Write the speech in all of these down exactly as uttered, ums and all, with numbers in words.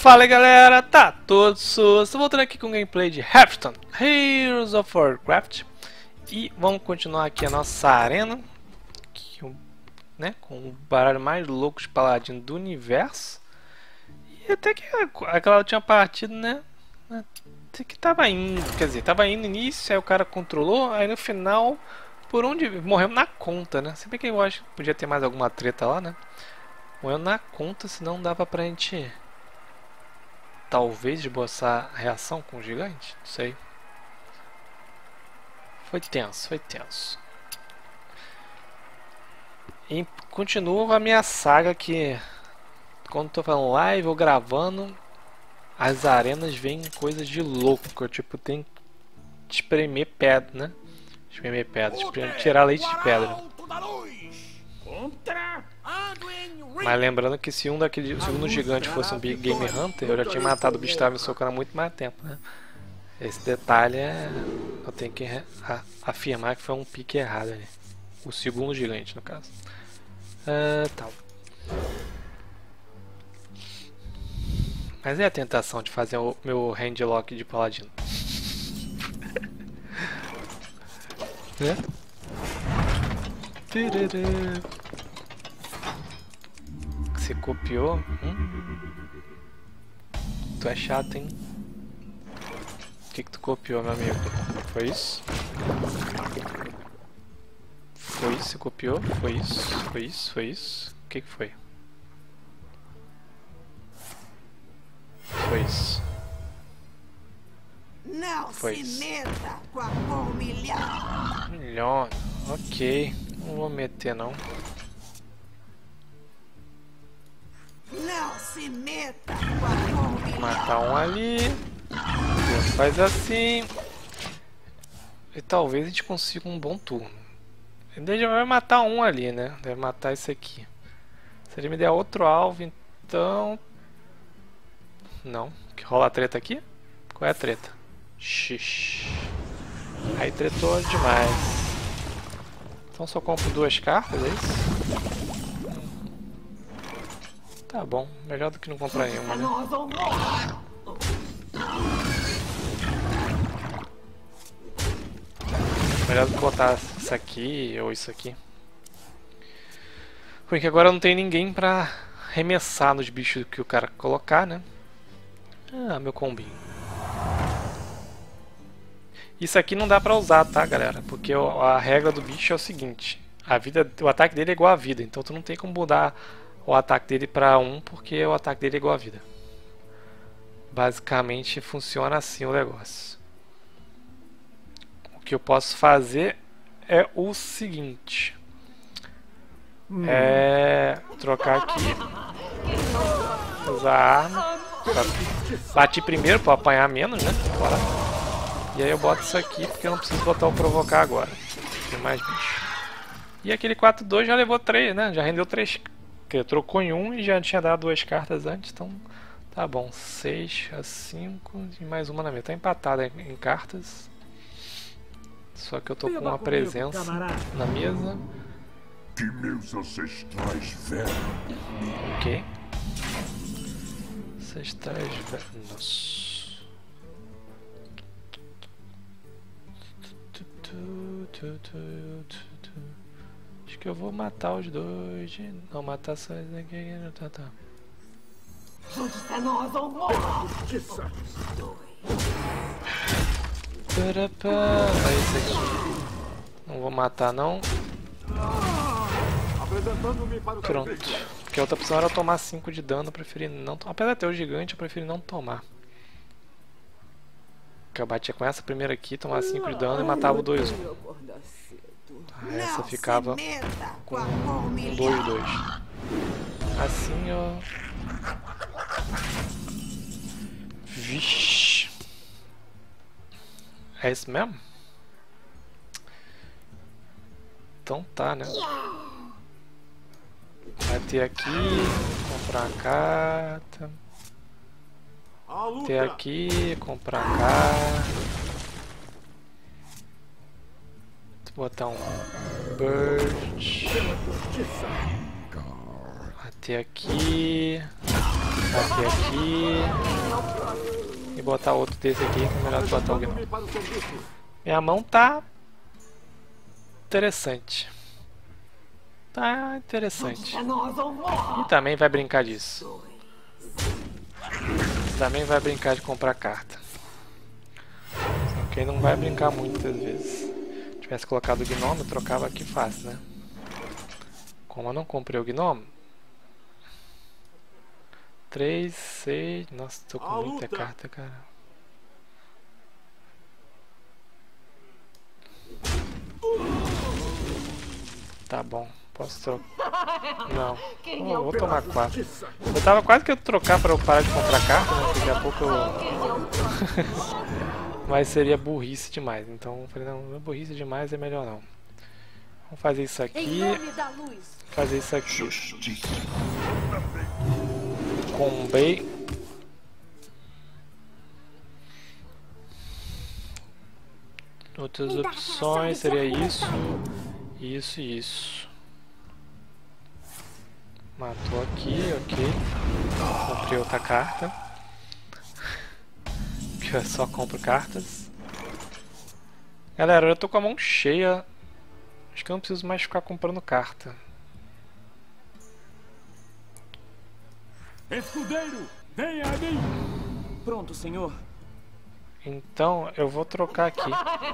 Fala aí galera, tá todo sus. Estou voltando aqui com o gameplay de Hearthstone, Heroes of Warcraft. E vamos continuar aqui a nossa arena, que, né, com o baralho mais louco de paladino do universo. E até que aquela última partida, né, até que tava indo, quer dizer, tava indo no início, aí o cara controlou, aí no final, por onde morremos na conta, né. Se bem que eu acho que podia ter mais alguma treta lá, né. Morreu na conta, senão dava pra gente talvez esboçar a reação com o gigante, não sei. Foi tenso, foi tenso. E continuo a minha saga que quando tô falando live ou gravando, as arenas vêm coisas de louco, que eu tipo tenho que espremer pedra, né? Espremer pedra, espremer, tirar leite de pedra. Mas lembrando que se um daquele segundo gigante fosse um Big Game Hunter, eu já tinha matado o bicho que estava me socando há muito mais tempo, né? Esse detalhe é... eu tenho que afirmar que foi um pique errado ali. O segundo gigante, no caso. Uh, tal. Mas é a tentação de fazer o meu handlock de paladino. Né? Você copiou? Hum. Tu é chato, hein? O que que tu copiou, meu amigo? Foi isso? Foi isso? Você copiou? Foi isso? Foi isso? Foi isso? O que que foi? Foi isso. Não Foi se isso. meta com a cor milhão. Milhão. Ok. Não vou meter, não. Não se meta com a cor milhão. Matar um ali. Faz assim. E talvez a gente consiga um bom turno. Ele já vai matar um ali, né? Deve matar esse aqui. Se ele me der outro alvo, então... Não. Que rola a treta aqui? Qual é a treta? Xixi. Aí tretou demais. Então só compro duas cartas, é isso? Tá bom. Melhor do que não comprar nenhuma, né? Melhor do que botar isso aqui ou isso aqui. Porque agora não tem ninguém pra arremessar nos bichos que o cara colocar, né? Ah, meu combinho. Isso aqui não dá pra usar, tá, galera? Porque a regra do bicho é o seguinte. A vida, o ataque dele é igual à vida. Então tu não tem como mudar o ataque dele pra um, porque o ataque dele é igual à vida. Basicamente funciona assim o negócio. O que eu posso fazer é o seguinte. Hum. É... trocar aqui. Usar a arma. Bati primeiro para apanhar menos, né? Bora. E aí eu boto isso aqui porque eu não preciso botar o provocar agora. Tem mais bicho. E aquele quatro dois já levou três, né? Já rendeu três. Porque trocou em um e já tinha dado duas cartas antes. Então tá bom. seis a cinco e mais uma na mesa. Tá empatada em cartas. Só que eu tô com uma presença na mesa. Que meus ancestrais velhos. Ok. Ancestrais velhos. Nossa. Acho que eu vou matar os dois. Não, matar só esse aqui. Tá, tá. É esse aqui. Não vou matar, não. Pronto. Porque a outra opção era tomar cinco de dano. Eu preferi não tomar. Apesar de ter o gigante, eu preferi não tomar. Porque eu batia com essa primeira aqui, tomar cinco de dano e matava o dois um. Ah, essa ficava com um dois dois. Assim, ó. Vixe. É isso mesmo? Então tá, né? Vai ter aqui, comprar uma carta. Ter aqui, comprar cá. Vou botar um Bird. Vai ter aqui. Aqui, aqui. E botar outro desse aqui, que é melhor botar o Gnome. Minha mão tá interessante. Tá interessante. E também vai brincar disso. Também vai brincar de comprar carta. Só que não vai brincar muitas vezes. Se tivesse colocado o Gnome, eu trocava aqui fácil, né? Como eu não comprei o Gnome. três, seis. Nossa, tô com muita carta, cara. Tá bom, posso trocar. Não, oh, vou tomar quatro. Eu tava quase que eu trocar pra eu parar de comprar carta, né? Porque daqui a pouco eu. Mas seria burrice demais. Então eu falei, não, burrice demais é melhor não. Vamos fazer isso aqui. Fazer isso aqui. Combei. Outras opções seria isso, isso e isso. Matou aqui, ok. Comprei outra carta. Que eu só compro cartas. Galera, eu tô com a mão cheia. Acho que eu não preciso mais ficar comprando carta. Escudeiro, venha a mim! Pronto, senhor. Então eu vou trocar aqui.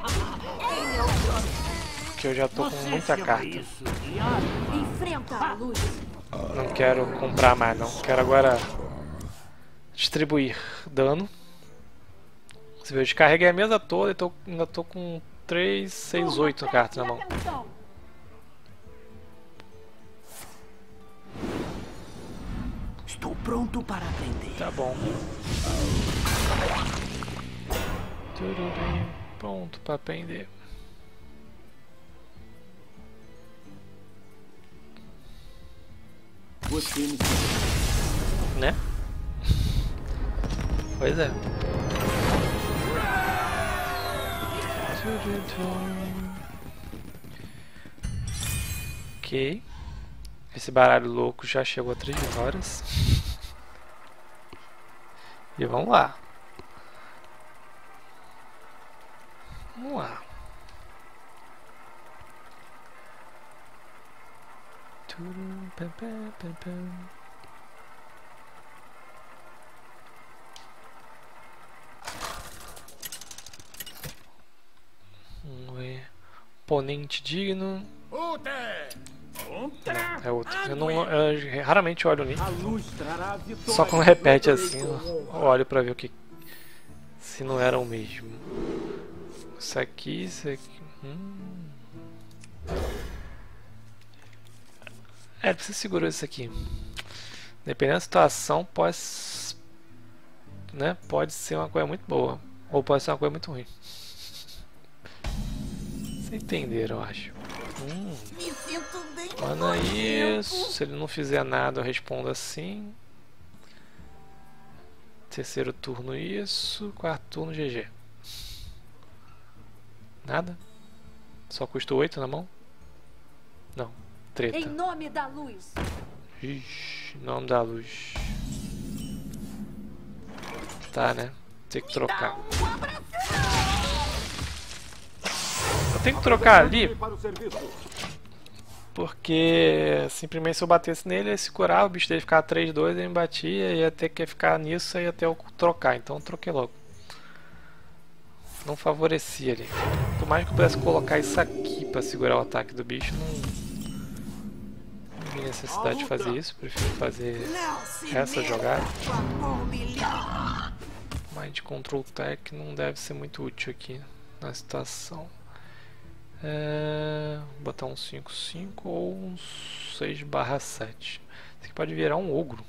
Porque eu já tô com muita carta. Enfrenta a luz. Não quero comprar mais não. Quero agora distribuir dano. Você viu, eu descarreguei a mesa toda e tô, ainda tô com três, seis, oito cartas na mão. Estou pronto para aprender. Tá bom. Pronto para aprender. Você me... Né? Pois é. Ok. Esse baralho louco já chegou a três horas. E vamos lá. Vamos lá. Vamos ver. Oponente digno. Não, é outro. Eu, não, eu raramente olho nisso. Só quando repete assim, eu olho pra ver o que. Se não era o mesmo. Isso aqui, isso aqui. Hum. É, você segurou isso aqui. Dependendo da situação, pode, né, pode ser uma coisa muito boa. Ou pode ser uma coisa muito ruim. Vocês entenderam, eu acho. Hum. Me sinto bem. Manda isso. Se ele não fizer nada, eu respondo assim. Terceiro turno, isso. Quarto turno, G G. Nada? Só custa oito na mão? Não. Treta. Em nome da luz. Ixi, nome da luz. Tá, né? Tem que trocar. Eu tenho que trocar ali. Porque simplesmente se eu batesse nele, ele se curava, o bicho dele ficava três dois, ele me batia, ia ter que ficar nisso e até eu trocar. Então eu troquei logo. Não favorecia ali. Por mais que eu pudesse colocar isso aqui pra segurar o ataque do bicho, não, não vi necessidade de fazer isso. Prefiro fazer essa jogada. Mind Control Tech não deve ser muito útil aqui na situação. É, vou botar um cinco cinco ou um seis barra sete. Isso aqui pode virar um ogro.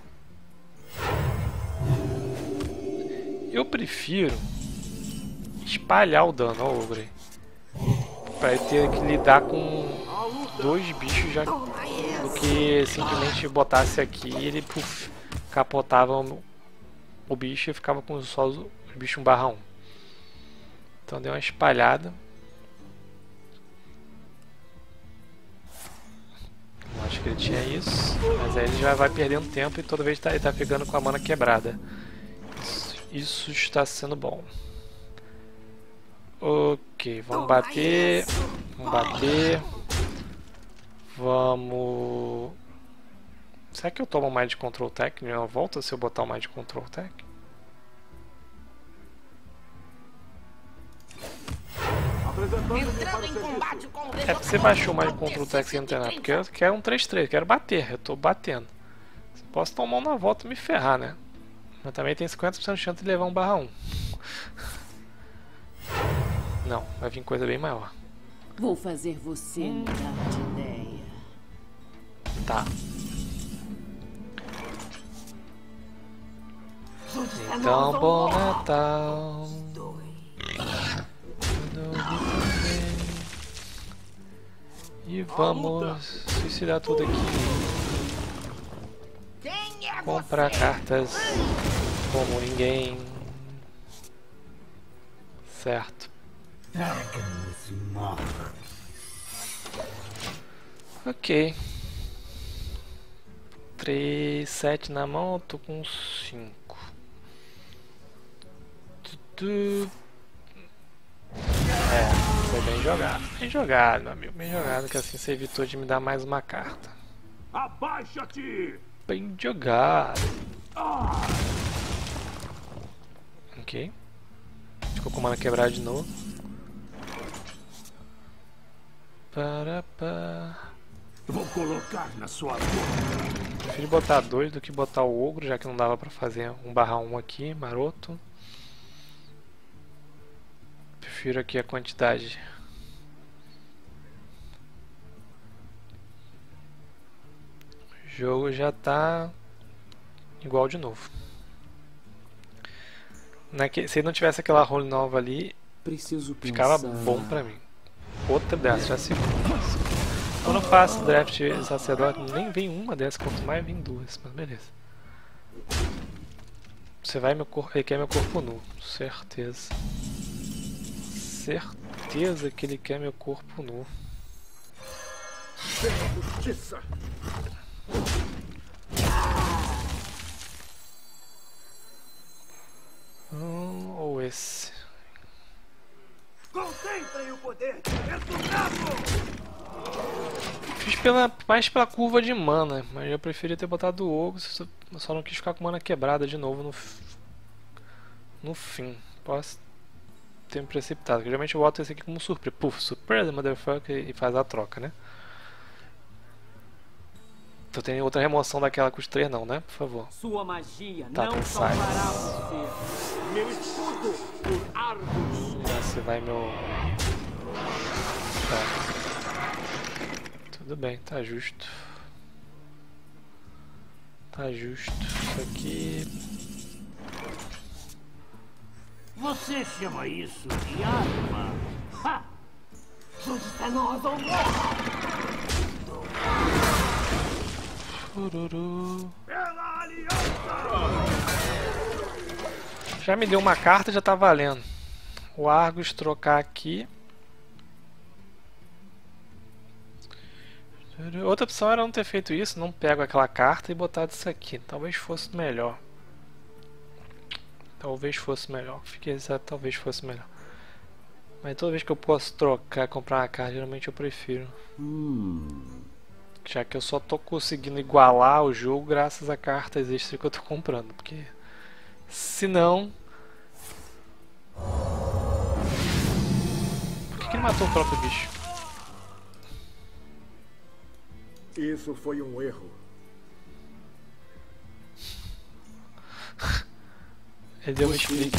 Eu prefiro espalhar o dano ao ogro aí, pra ele ter que lidar com dois bichos já, do que simplesmente botasse aqui e ele puff, capotava o, o bicho e ficava com só os bichos um barra um. Então deu uma espalhada. Eu acho que ele tinha isso. Mas aí ele já vai perdendo tempo e toda vez tá, ele tá pegando com a mana quebrada. Isso, isso está sendo bom. Ok, vamos bater. Vamos bater. Vamos... Será que eu tomo mais de Control Tech em uma volta se eu botar o mais de Control Tech? É porque você baixou mais de Control Tech sem treinar, porque eu quero um três três, quero bater, eu tô batendo. Posso tomar um na volta e me ferrar, né? Mas também tem cinquenta por cento de chance de levar um barra um. Não, vai vir coisa bem maior. Vou fazer você mudar de ideia. Tá. Então, bom Natal. E vamos suicidar tudo aqui. Comprar cartas como ninguém. Certo. Ok. três, sete na mão, eu tô com cinco. Tudo. É, foi bem jogado. Bem jogado, meu amigo. Bem jogado, que assim você evitou de me dar mais uma carta. Abaixa-te! Bem jogado. Ok. Ficou com mana quebrada de novo. Para, para. Vou colocar na sua boca. Prefiro botar dois do que botar o ogro, já que não dava pra fazer um barra um aqui, maroto. Prefiro aqui a quantidade. O jogo já tá igual de novo. Naque... Se não tivesse aquela role nova ali, Preciso ficava pensar. bom pra mim. Outra dessa, já se quando eu faço draft sacerdote, nem vem uma dessas, quanto mais vem duas, mas beleza. Você vai meu corpo, ele quer meu corpo nu, certeza. Certeza que ele quer meu corpo nu. Justiça! Hum, ou esse. Concentrem o poder! Exultado! Fiz pela, mais pela curva de mana, mas eu preferia ter botado o ogro, só, só não quis ficar com mana quebrada de novo no, no fim. Posso ter me precipitado, porque geralmente eu boto esse aqui como surpresa. Puf, surpresa, motherfucker, e faz a troca, né? Então tem outra remoção daquela com os três não, né? Por favor. Sua magia Tá, não tem salvará Silence. você. Meu escudo por Argus! Você vai meu... Tá. Tudo bem, tá justo. Tá justo. Isso aqui... Você chama isso de arma? Ha! Justa nova ou morra! Chururu. Pela aliança! Já me deu uma carta, já tá valendo. O Argus trocar aqui. Outra opção era não ter feito isso, não pego aquela carta e botar isso aqui. Talvez fosse melhor. Talvez fosse melhor. Fiquei exato, talvez fosse melhor. Mas toda vez que eu posso trocar, comprar uma carta, geralmente eu prefiro. Hum. Já que eu só tô conseguindo igualar o jogo graças a cartas extras que eu tô comprando. Porque se não... Por que, que ele matou o próprio bicho? Isso foi um erro. Ele deu uma explica.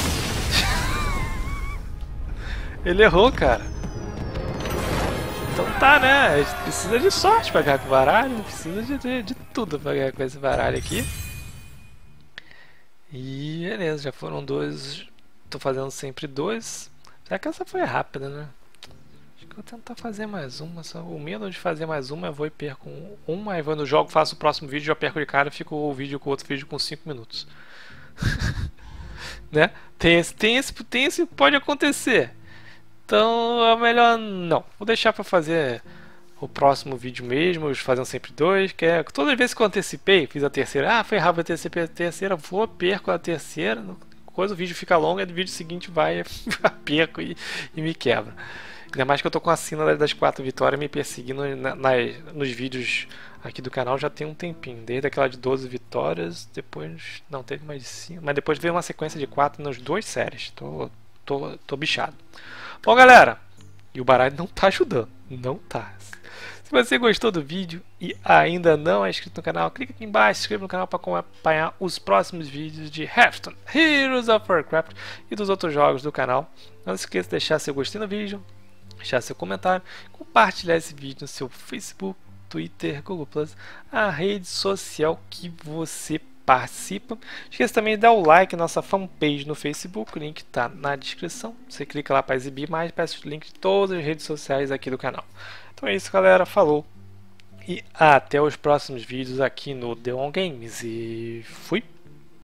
Ele errou, cara. Então tá, né? A gente precisa de sorte pra ganhar com o baralho. Precisa de, de, de tudo pra ganhar com esse baralho aqui. E beleza, já foram dois. Tô fazendo sempre dois. Será que essa foi rápida, né? Acho que eu vou tentar fazer mais uma. Só o medo de fazer mais uma, eu vou e perco uma. Aí quando eu jogo, faço o próximo vídeo, já perco de cara e fico o vídeo com o outro vídeo com cinco minutos. Né? Tem esse, tem esse, tem esse, pode acontecer. Então é melhor não. Vou deixar pra fazer o próximo vídeo mesmo, os fazendo sempre dois, que é todas as vezes que eu antecipei, fiz a terceira, ah, foi rápido, eu antecipei a terceira, vou, perco a terceira, coisa, o vídeo fica longo, e o vídeo seguinte vai, perco e, e me quebra. Ainda mais que eu tô com a sina das quatro vitórias me perseguindo na, nas, nos vídeos aqui do canal já tem um tempinho, desde aquela de doze vitórias, depois, não, teve mais de cinco, mas depois veio uma sequência de quatro nas duas séries, tô, tô, tô bichado. Bom galera, e o baralho não tá ajudando, não tá. Se você gostou do vídeo e ainda não é inscrito no canal, clica aqui embaixo, se inscreva no canal para acompanhar os próximos vídeos de Hearthstone, Heroes of Warcraft e dos outros jogos do canal. Não se esqueça de deixar seu gostei no vídeo, deixar seu comentário, compartilhar esse vídeo no seu Facebook, Twitter, Google plus, a rede social que você participa. Esqueça também de dar o like na nossa fanpage no Facebook, o link está na descrição. Você clica lá para exibir mais, peço o link de todas as redes sociais aqui do canal. Então é isso galera, falou e até os próximos vídeos aqui no The On Games e fui!